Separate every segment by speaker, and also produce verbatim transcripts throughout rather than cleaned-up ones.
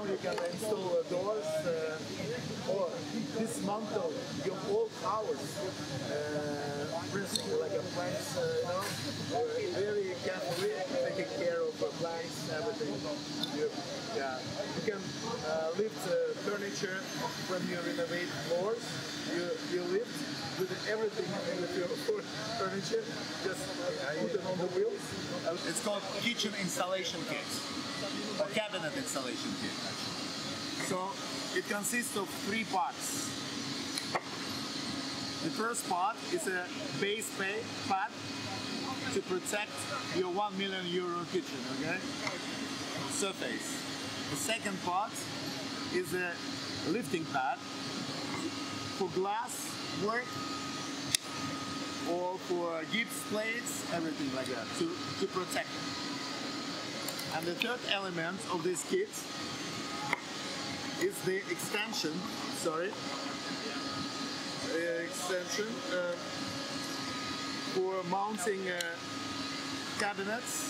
Speaker 1: you can install uh, doors uh, or dismantle your old house. Uh, principle like a planks, uh, you know, uh, very carefully taking care of the planks, everything. You, yeah, you can uh, lift uh, furniture when you renovate floors. You you lift with everything with your furniture. Just put it on the wheels.
Speaker 2: It's called kitchen installation kit or cabinet installation kit. So it consists of three parts. The first part is a base pad to protect your one million euro kitchen, okay? Surface. The second part is a lifting pad for glass work or for gips plates, everything like that, to, to protect it. And the third element of this kit is the extension, sorry, uh, extension uh, for mounting uh, cabinets.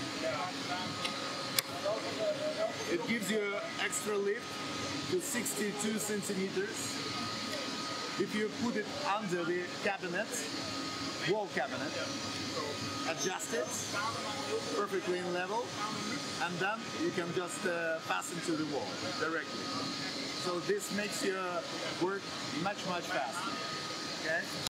Speaker 2: It gives you extra lift to sixty-two centimeters. If you put it under the cabinet, wall cabinet, adjust it perfectly in level, and then you can just uh, fasten to the wall directly. So this makes your work much, much faster. Okay?